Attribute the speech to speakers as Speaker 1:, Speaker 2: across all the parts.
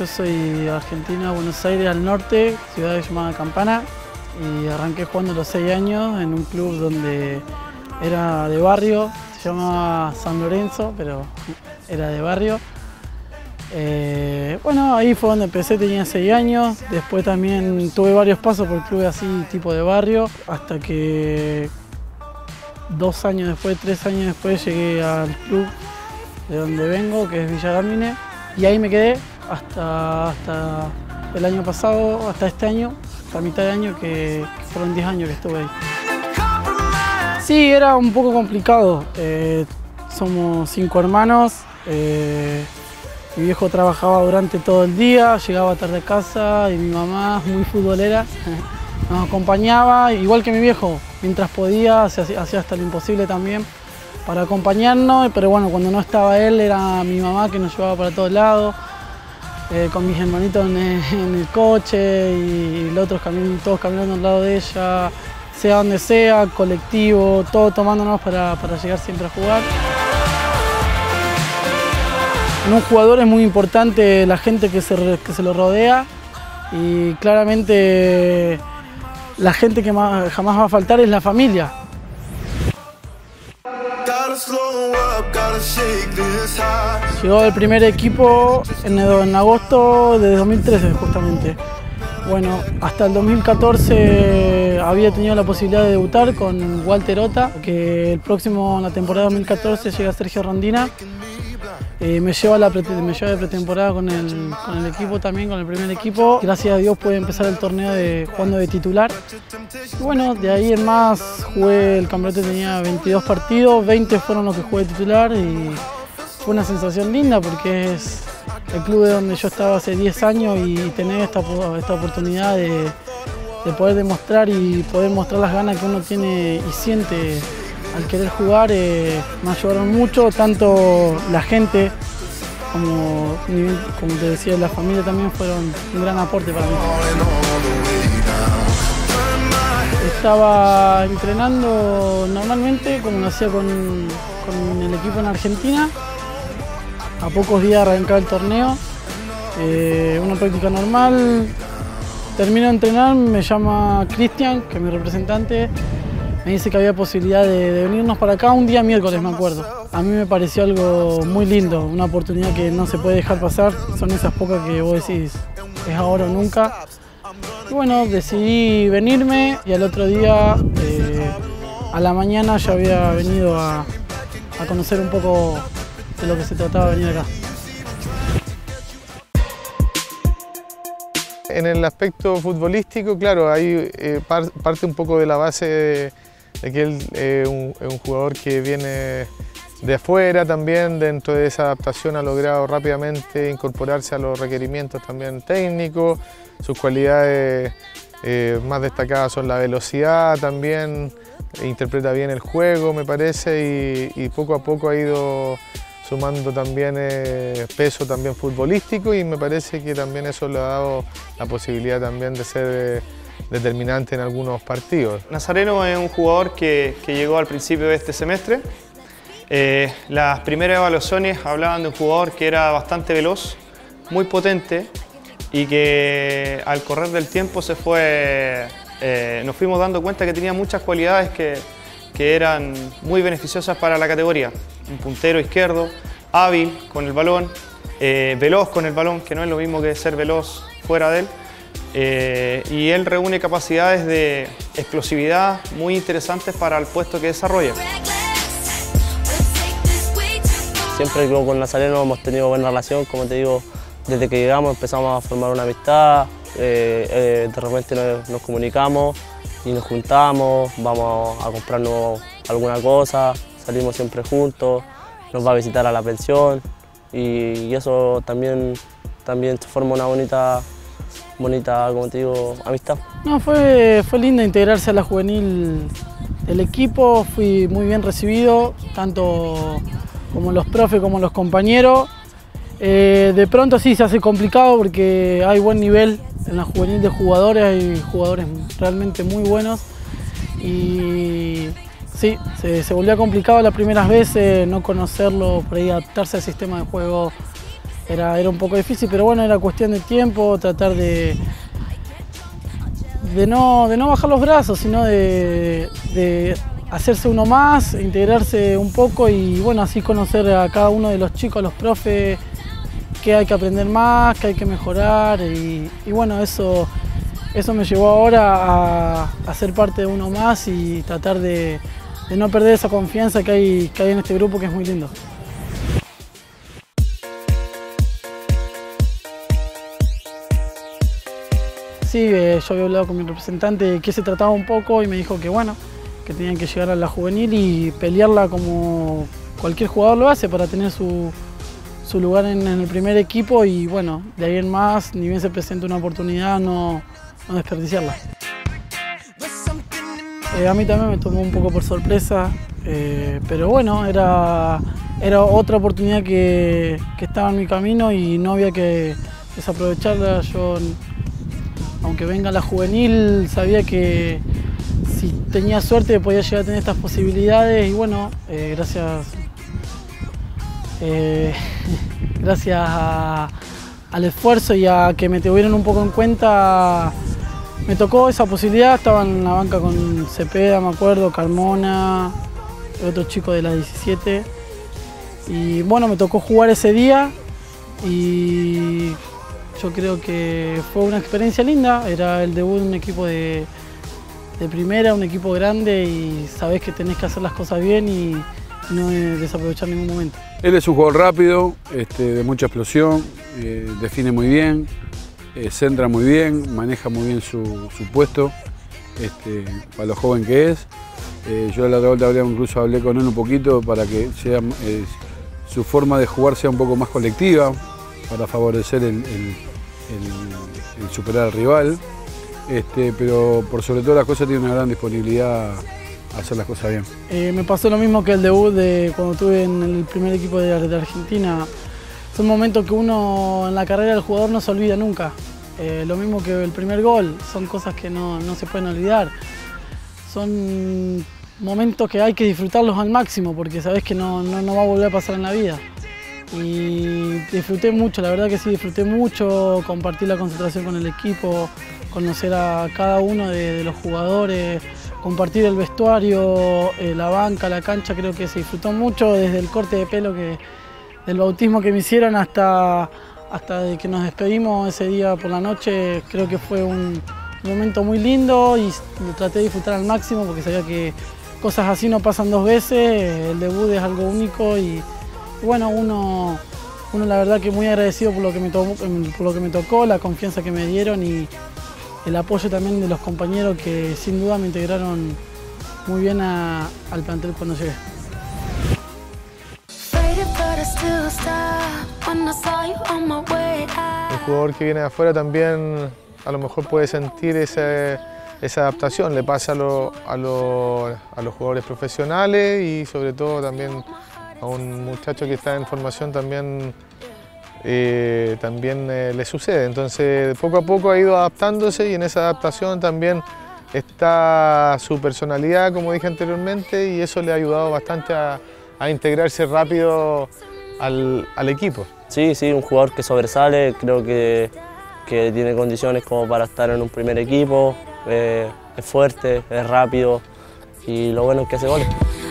Speaker 1: yo soy de Argentina, Buenos Aires al norte, ciudad llamada Campana, y arranqué jugando a los 6 años en un club donde era de barrio, se llamaba San Lorenzo, pero era de barrio. Bueno, ahí fue donde empecé, tenía 6 años, después también tuve varios pasos por clubes así tipo de barrio, hasta que 2 años después, 3 años después llegué al club de donde vengo, que es Villa Dálmine, y ahí me quedé hasta el año pasado, hasta este año, hasta mitad de año, que fueron 10 años que estuve ahí. Sí, era un poco complicado, somos 5 hermanos, mi viejo trabajaba durante todo el día, llegaba tarde a casa y mi mamá, muy futbolera, nos acompañaba, igual que mi viejo, mientras podía, hacía hasta lo imposible también para acompañarnos, pero bueno, cuando no estaba él era mi mamá que nos llevaba para todos lados, con mis hermanitos en el coche y los otros todos caminando al lado de ella, sea donde sea, colectivo, todo tomándonos para llegar siempre a jugar. En un jugador es muy importante la gente que se lo rodea y claramente la gente que jamás va a faltar es la familia. Llegó el primer equipo en agosto de 2013 justamente. Bueno, hasta el 2014 había tenido la posibilidad de debutar con Walter Ota, que el próximo, en la temporada 2014, llega Sergio Rondina. Me lleva de pretemporada con el equipo también, con el primer equipo. Gracias a Dios pude empezar el torneo jugando de titular. Y bueno, de ahí en más jugué, el campeonato tenía 22 partidos, 20 fueron los que jugué de titular y fue una sensación linda porque es el club de donde yo estaba hace 10 años y tener esta oportunidad de poder demostrar y poder mostrar las ganas que uno tiene y siente al querer jugar, me ayudaron mucho, tanto la gente como te decía, la familia también fueron un gran aporte para mí. Estaba entrenando normalmente como lo hacía con el equipo en Argentina. A pocos días arrancaba el torneo, una práctica normal. Termino de entrenar, me llama Cristian, que es mi representante. Me dice que había posibilidad de venirnos para acá un día miércoles, me acuerdo. A mí me pareció algo muy lindo, una oportunidad que no se puede dejar pasar. Son esas pocas que vos decís, es ahora o nunca. Y bueno, decidí venirme y al otro día, a la mañana, ya había venido a conocer un poco de lo que se trataba de venir acá.
Speaker 2: En el aspecto futbolístico, claro, ahí parte un poco de la base de que él es un jugador que viene de afuera también, dentro de esa adaptación ha logrado rápidamente incorporarse a los requerimientos también técnicos, sus cualidades más destacadas son la velocidad también, interpreta bien el juego me parece y poco a poco ha ido sumando también peso también futbolístico y me parece que también eso le ha dado la posibilidad también de ser determinante en algunos partidos.
Speaker 3: Nazareno es un jugador que llegó al principio de este semestre. Las primeras evaluaciones hablaban de un jugador que era bastante veloz, muy potente y que al correr del tiempo nos fuimos dando cuenta que tenía muchas cualidades que eran muy beneficiosas para la categoría. Un puntero izquierdo, hábil con el balón, veloz con el balón, que no es lo mismo que ser veloz fuera de él. Y él reúne capacidades de explosividad muy interesantes para el puesto que desarrolla.
Speaker 4: Siempre con Nazareno hemos tenido buena relación, como te digo, desde que llegamos empezamos a formar una amistad, de repente nos comunicamos y nos juntamos, vamos a comprarnos alguna cosa, salimos siempre juntos, nos va a visitar a la pensión y eso también se forma una bonita, como te digo, amistad.
Speaker 1: No, fue lindo integrarse a la juvenil del equipo, fui muy bien recibido, tanto como los profes como los compañeros. De pronto sí se hace complicado porque hay buen nivel en la juvenil de jugadores, hay jugadores realmente muy buenos y sí, se volvía complicado las primeras veces, no conocerlo, por ahí adaptarse al sistema de juego era un poco difícil, pero bueno, era cuestión de tiempo, tratar de no bajar los brazos, sino de hacerse uno más, integrarse un poco y bueno, así conocer a cada uno de los chicos, a los profes, qué hay que aprender más, qué hay que mejorar y bueno, eso me llevó ahora a ser parte de uno más y tratar de no perder esa confianza que hay en este grupo, que es muy lindo. Sí, yo había hablado con mi representante de qué se trataba un poco y me dijo que bueno, que tenían que llegar a la juvenil y pelearla como cualquier jugador lo hace para tener su lugar en el primer equipo y bueno, de ahí en más, ni bien se presenta una oportunidad, no desperdiciarla. A mí también me tomó un poco por sorpresa, pero bueno, era otra oportunidad que estaba en mi camino y no había que desaprovecharla. Yo, aunque venga la juvenil, sabía que si tenía suerte podía llegar a tener estas posibilidades y bueno, gracias al esfuerzo y a que me tuvieron un poco en cuenta, me tocó esa posibilidad. Estaba en la banca con Cepeda, me acuerdo, Carmona, otro chico de la 17 y bueno, me tocó jugar ese día y yo creo que fue una experiencia linda. Era el debut de un equipo de primera, un equipo grande y sabés que tenés que hacer las cosas bien y no desaprovechar ningún momento.
Speaker 5: Él es un jugador rápido, de mucha explosión, define muy bien, centra muy bien, maneja muy bien su puesto, para lo joven que es. Yo la otra vuelta incluso hablé con él un poquito para que sea, su forma de jugar sea un poco más colectiva, para favorecer el superar al rival. Pero por sobre todas las cosas tiene una gran disponibilidad a hacer las cosas bien.
Speaker 1: Me pasó lo mismo que el debut de cuando estuve en el primer equipo de Argentina. Son momentos que uno en la carrera del jugador no se olvida nunca. Lo mismo que el primer gol, son cosas que no se pueden olvidar. Son momentos que hay que disfrutarlos al máximo porque sabés que no va a volver a pasar en la vida. Y disfruté mucho, la verdad que sí, disfruté mucho, compartir la concentración con el equipo, conocer a cada uno de los jugadores, compartir el vestuario, la banca, la cancha. Creo que se disfrutó mucho, desde el corte de pelo, del bautismo que me hicieron hasta de que nos despedimos ese día por la noche. Creo que fue un momento muy lindo y lo traté de disfrutar al máximo porque sabía que cosas así no pasan dos veces, el debut es algo único y bueno, uno la verdad que muy agradecido por lo que me tocó, la confianza que me dieron y el apoyo también de los compañeros que sin duda me integraron muy bien al plantel cuando llegué.
Speaker 2: El jugador que viene de afuera también a lo mejor puede sentir esa adaptación, le pasa a los jugadores profesionales y sobre todo también a un muchacho que está en formación también le sucede. Entonces poco a poco ha ido adaptándose y en esa adaptación también está su personalidad, como dije anteriormente, y eso le ha ayudado bastante a integrarse rápido al equipo.
Speaker 4: Sí, un jugador que sobresale, creo que tiene condiciones como para estar en un primer equipo, es fuerte, es rápido y lo bueno es que hace goles.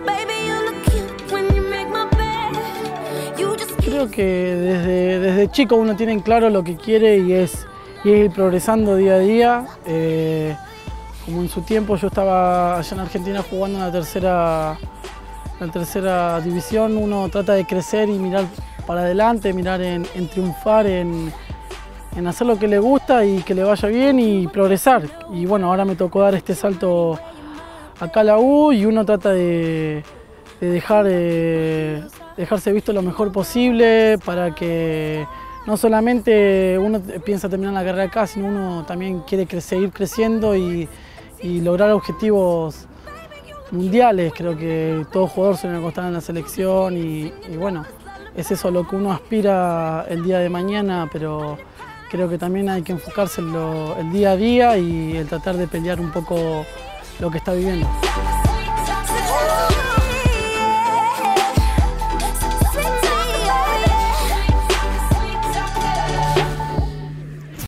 Speaker 1: Creo que desde chico uno tiene en claro lo que quiere y es ir progresando día a día. Como en su tiempo yo estaba allá en Argentina jugando en la tercera división, uno trata de crecer y mirar para adelante, mirar en triunfar, en hacer lo que le gusta y que le vaya bien y progresar. Y bueno, ahora me tocó dar este salto acá a la U y uno trata de dejarse visto lo mejor posible para que no solamente uno piensa terminar la carrera acá, sino uno también quiere seguir creciendo y lograr objetivos mundiales. Creo que todo jugador sueña con estar en la selección y bueno, es eso lo que uno aspira el día de mañana, pero creo que también hay que enfocarse en el día a día y el tratar de pelear un poco lo que está viviendo.